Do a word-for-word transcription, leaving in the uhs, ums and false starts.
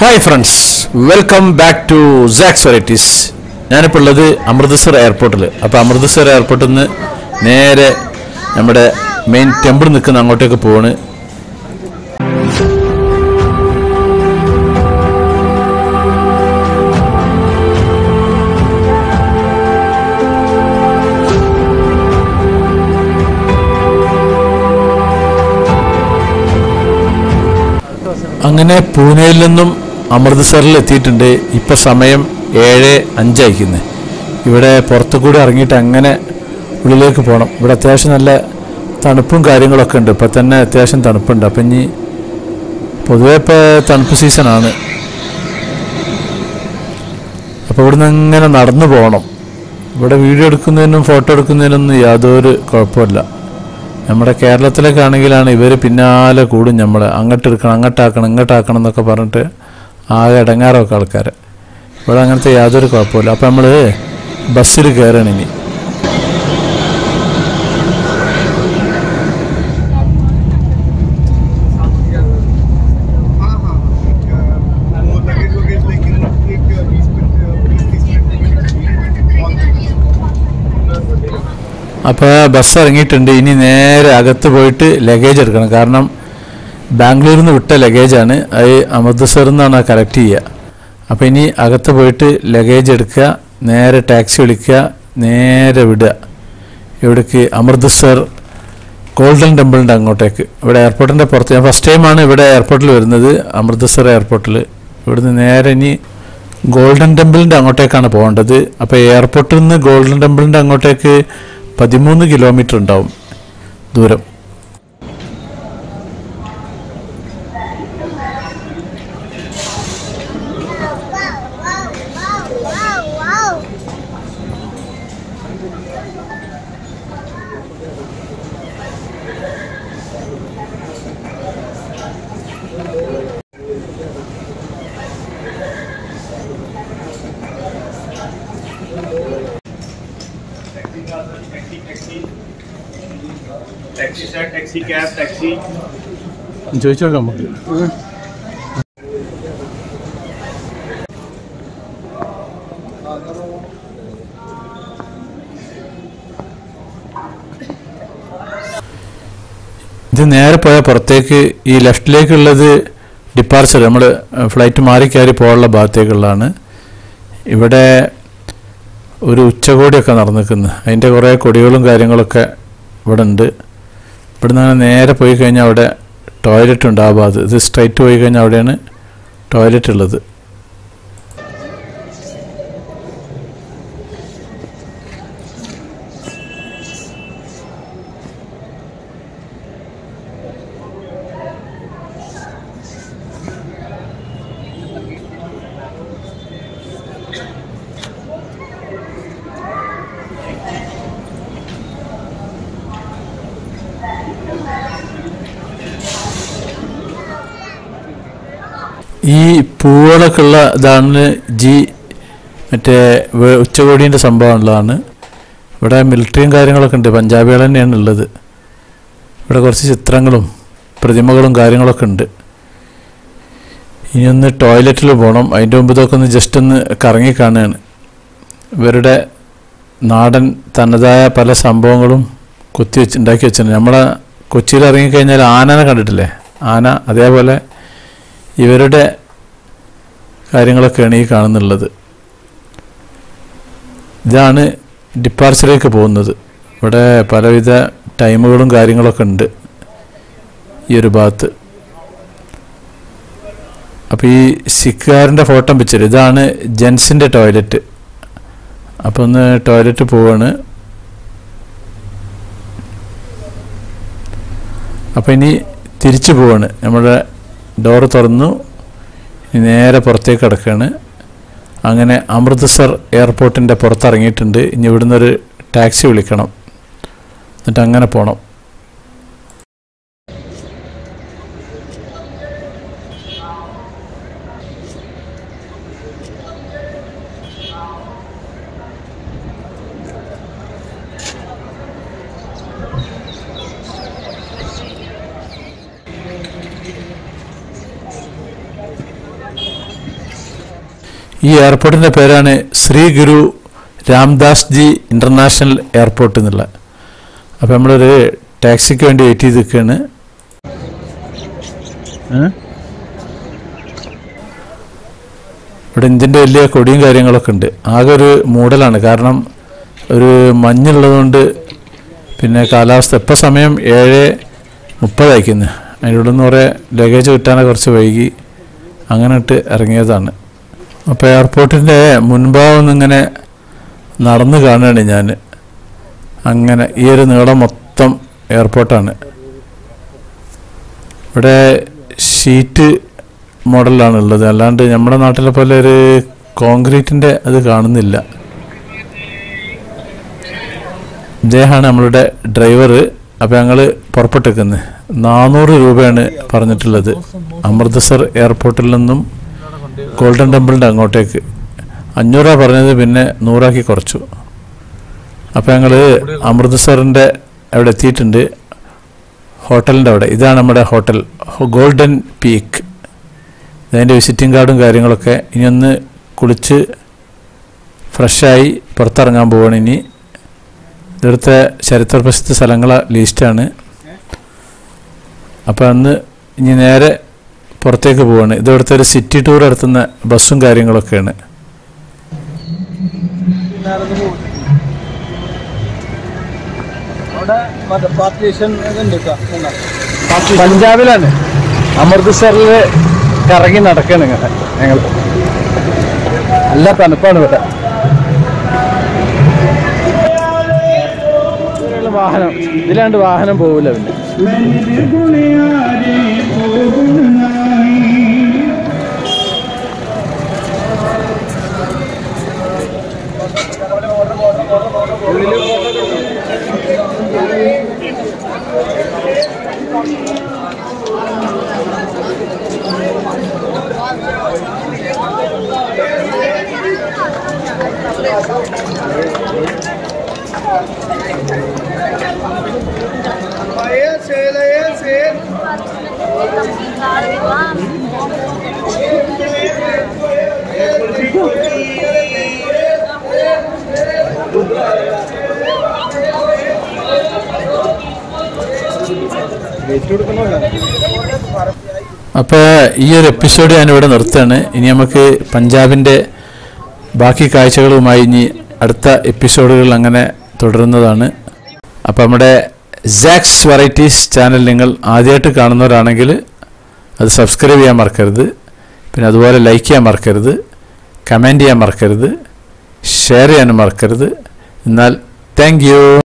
Hi friends, welcome back to Zack's Varieties. ഞാനിപ്പോൾ ഉള്ളത് അമൃത്സർ എയർപോർട്ടിൽ. അപ്പോൾ അമൃത്സർ എയർപോർട്ടിൽ നിന്ന് നേരെ നമ്മുടെ മെയിൻ ടെമ്പിൾ നിൽക്കുന്ന അങ്ങോട്ടേക്ക് പോവാണ്. അങ്ങനെ പൂനെയിൽ നിന്നും അമൃത്സറിൽ എത്തിയിട്ടുണ്ട്. ഇപ്പോൾ സമയം ഏഴ് അഞ്ചായിക്കുന്നത്. ഇവിടെ പുറത്തു കൂടി ഇറങ്ങിയിട്ട് അങ്ങനെ ഉള്ളിലേക്ക് പോകണം. ഇവിടെ അത്യാവശ്യം നല്ല തണുപ്പും കാര്യങ്ങളൊക്കെ ഉണ്ട്. ഇപ്പം തന്നെ അത്യാവശ്യം തണുപ്പുണ്ട്. അപ്പം ഇനി പൊതുവെ ഇപ്പോൾ തണുപ്പ് സീസണാണ്. അപ്പോൾ ഇവിടുന്ന് ഇങ്ങനെ നടന്നു പോകണം. ഇവിടെ വീഡിയോ എടുക്കുന്നതിനും ഫോട്ടോ എടുക്കുന്നതിനൊന്നും യാതൊരു കുഴപ്പമില്ല. നമ്മുടെ കേരളത്തിലേക്കാണെങ്കിലാണ് ഇവർ പിന്നാലെ കൂടും. നമ്മൾ അങ്ങോട്ട് എടുക്കണം, അങ്ങോട്ടാക്കണം, ഇങ്ങോട്ടാക്കണം എന്നൊക്കെ പറഞ്ഞിട്ട് ആകെ ഇടങ്ങാറൊക്കെ ആൾക്കാർ. ഇവിടെ അങ്ങനത്തെ യാതൊരു കുഴപ്പമില്ല. അപ്പോൾ നമ്മൾ ബസ്സിൽ കയറണം. ഇനി അപ്പോൾ ബസ് ഇറങ്ങിയിട്ടുണ്ട്. ഇനി നേരെ അകത്ത് പോയിട്ട് ലഗേജ് എടുക്കണം. കാരണം ബാംഗ്ലൂരിൽ നിന്ന് വിട്ട ലഗേജാണ്. അത് അമൃത്സറിൽ നിന്നാണ് കളക്ട് ചെയ്യുക. അപ്പോൾ ഇനി അകത്ത് പോയിട്ട് ലഗേജ് എടുക്കുക, നേരെ ടാക്സി വിളിക്കുക, നേരെ വിടുക. ഇവിടേക്ക് അമൃത്സർ ഗോൾഡൻ ടെമ്പിളിൻ്റെ അങ്ങോട്ടേക്ക്. ഇവിടെ എയർപോർട്ടിൻ്റെ പുറത്ത്. ഞാൻ ഫസ്റ്റ് ടൈമാണ് ഇവിടെ എയർപോർട്ടിൽ വരുന്നത്, അമൃത്സർ എയർപോർട്ടിൽ. ഇവിടുന്ന് നേരെ ഇനി ഗോൾഡൻ ടെമ്പിളിൻ്റെ അങ്ങോട്ടേക്കാണ് പോകേണ്ടത്. അപ്പോൾ എയർപോർട്ടിൽ നിന്ന് ഗോൾഡൻ ടെമ്പിളിൻ്റെ അങ്ങോട്ടേക്ക് പതിമൂന്ന് കിലോമീറ്റർ ഉണ്ടാവും ദൂരം. Taxi sir, taxi cab, taxi ചോദിച്ചോ നമുക്ക്. ഇത് നേരെ പോയ പുറത്തേക്ക് ഈ ലെഫ്റ്റിലേക്കുള്ളത് ഡിപ്പാർച്ചർ, നമ്മൾ ഫ്ലൈറ്റ് മാറി കയറി പോകാനുള്ള ഭാഗത്തേക്കുള്ളതാണ്. ഇവിടെ ഒരു ഉച്ചകോടിയൊക്കെ നടന്നിരിക്കുന്നു. അതിൻ്റെ കുറേ കൊടികളും കാര്യങ്ങളൊക്കെ ഇവിടെ ഉണ്ട്. ഇവിടെ നിന്ന് നേരെ പോയി കഴിഞ്ഞാൽ അവിടെ ടോയ്ലറ്റ് ഉണ്ട് ആ ഭാഗത്ത്. ഇത് സ്ട്രൈറ്റ് പോയി കഴിഞ്ഞാൽ അവിടെയാണ് ടോയ്ലറ്റ് ഉള്ളത്. ഈ പൂവുകളൊക്കെ ഉള്ള ഇതാണ് ജി മറ്റേ ഉച്ചകോടീൻ്റെ സംഭവമുള്ളതാണ്. ഇവിടെ മിലിറ്ററിയും കാര്യങ്ങളൊക്കെ ഉണ്ട്. പഞ്ചാബികൾ തന്നെയാണ് ഉള്ളത്. ഇവിടെ കുറച്ച് ചിത്രങ്ങളും പ്രതിമകളും കാര്യങ്ങളൊക്കെ ഉണ്ട്. ഇനി ഒന്ന് ടോയ്ലറ്റിൽ പോകണം. അതിൻ്റെ മുമ്പ് ഇതൊക്കെ ഒന്ന് ജസ്റ്റ് ഒന്ന് കറങ്ങി കാണുകയാണ്. ഇവരുടെ നാടൻ തനതായ പല സംഭവങ്ങളും കൊത്തി വെച്ച് ഉണ്ടാക്കി വെച്ചിട്ടുണ്ട്. നമ്മളെ കൊച്ചിയിൽ ഇറങ്ങിക്കഴിഞ്ഞാൽ ആനനെ കണ്ടിട്ടില്ലേ, ആന, അതേപോലെ ഇവരുടെ കാര്യങ്ങളൊക്കെയാണ് ഈ കാണുന്നുള്ളത്. ഇതാണ് ഡിപ്പാർച്ചറിലേക്ക് പോകുന്നത്. ഇവിടെ പലവിധ ടൈമുകളും കാര്യങ്ങളൊക്കെ ഉണ്ട് ഈ ഒരു ഭാഗത്ത്. അപ്പോൾ ഈ സിഖുകാരൻ്റെ ഫോട്ടോ പിക്ചർ, ഇതാണ് ജെൻസിൻ്റെ ടോയ്ലറ്റ്. അപ്പോൾ ഒന്ന് ടോയ്ലറ്റ് പോവാണ്. അപ്പോൾ ഇനി തിരിച്ചു പോവാണ്. നമ്മുടെ ഡോറ് തുറന്നു, നേരെ പുറത്തേക്ക് കിടക്കുകയാണ്. അങ്ങനെ അമൃത്സർ എയർപോർട്ടിൻ്റെ പുറത്തിറങ്ങിയിട്ടുണ്ട്. ഇനി ഇവിടുന്ന് ഒരു ടാക്സി വിളിക്കണം, എന്നിട്ട് അങ്ങനെ പോകണം. ഈ എയർപോർട്ടിൻ്റെ പേരാണ് ശ്രീ ഗുരു രാംദാസ് ജി ഇൻ്റർനാഷണൽ എയർപോർട്ട് എന്നുള്ള. അപ്പോൾ നമ്മളൊരു ടാക്സിക്ക് വേണ്ടി വെയിറ്റ് ചെയ്ത് നിൽക്കുകയാണ്. ഇവിടെ ഇന്ത്യൻ്റെ വലിയ കൊടിയും കാര്യങ്ങളൊക്കെ ഉണ്ട്. ആകെ ഒരു മൂടലാണ്, കാരണം ഒരു മഞ്ഞുള്ളതുകൊണ്ട്. പിന്നെ കാലാവസ്ഥ ഇപ്പോൾ സമയം ഏഴ് മുപ്പതായിരിക്കുന്നു. അതിൻ്റെ ഉള്ളിൽ നിന്ന് കുറേ ലഗേജ് കിട്ടാനൊക്കെ കുറച്ച് വൈകി, അങ്ങനെ ഇട്ട് ഇറങ്ങിയതാണ്. അപ്പോൾ എയർപോർട്ടിൻ്റെ മുൻഭാഗം ഇങ്ങനെ നടന്ന് കാണുകയാണ് ഞാൻ. അങ്ങനെ ഈ ഒരു നീളം മൊത്തം എയർപോർട്ടാണ്. ഇവിടെ ഷീറ്റ് മോഡലാണ് ഉള്ളത്, അല്ലാണ്ട് നമ്മുടെ നാട്ടിലെ പോലെ ഒരു കോൺക്രീറ്റിൻ്റെ അത് കാണുന്നില്ല. ഇദ്ദേഹമാണ് നമ്മളുടെ ഡ്രൈവർ. അപ്പോൾ ഞങ്ങൾ പുറപ്പെട്ടേക്കുന്നത് നാനൂറ് രൂപയാണ് പറഞ്ഞിട്ടുള്ളത് അമൃത്സർ എയർപോർട്ടിൽ നിന്നും ഗോൾഡൻ ടെമ്പിളിൻ്റെ അങ്ങോട്ടേക്ക്. അഞ്ഞൂറാണ് പറഞ്ഞത്, പിന്നെ നൂറാക്കി കുറച്ചു. അപ്പോൾ ഞങ്ങൾ അമൃത്സറിൻ്റെ അവിടെ എത്തിയിട്ടുണ്ട്, ഹോട്ടലിൻ്റെ അവിടെ. ഇതാണ് നമ്മുടെ ഹോട്ടൽ, ഗോൾഡൻ പീക്ക്. അതിൻ്റെ വിസിറ്റിംഗ് കാർഡും കാര്യങ്ങളൊക്കെ. ഇനി ഒന്ന് കുളിച്ച് ഫ്രഷായി പുറത്തിറങ്ങാൻ പോവുകയാണ്. ഇനി ഇവിടുത്തെ ചരിത്ര പ്രസിദ്ധ സ്ഥലങ്ങളെ ലിസ്റ്റാണ്. അപ്പോൾ അന്ന് ഇനി നേരെ പുറത്തേക്ക് പോവുകയാണ്. ഇതിവിടുത്തെ ഒരു സിറ്റി ടൂർ നടത്തുന്ന ബസ്സും കാര്യങ്ങളൊക്കെയാണ്. പഞ്ചാബിലാണ്, അമൃത്സറിൽ കറങ്ങി നടക്കുകയാണ് ഇങ്ങനെ ഞങ്ങൾ. നല്ല തണുപ്പാണ് ഇവിടെ. വാഹനം ഇതിലാണ്ട് വാഹനം പോവില്ല. പിന്നെ അപ്പോൾ ഈ ഒരു എപ്പിസോഡ് ഞാനിവിടെ നിർത്തുകയാണ്. ഇനി നമുക്ക് പഞ്ചാബിൻ്റെ ബാക്കി കാഴ്ചകളുമായി ഇനി അടുത്ത എപ്പിസോഡുകൾ അങ്ങനെ തുടരുന്നതാണ്. അപ്പോൾ നമ്മുടെ സാക്സ് വെറൈറ്റീസ് ചാനൽ നിങ്ങൾ ആദ്യമായിട്ട് കാണുന്നവരാണെങ്കിൽ അത് സബ്സ്ക്രൈബ് ചെയ്യാൻ മറക്കരുത്. പിന്നെ അതുപോലെ ലൈക്ക് ചെയ്യാൻ മറക്കരുത്, കമൻറ്റ് ചെയ്യാൻ മറക്കരുത്, ഷെയർ ചെയ്യാനും മറക്കരുത്. എന്നാൽ താങ്ക് യു.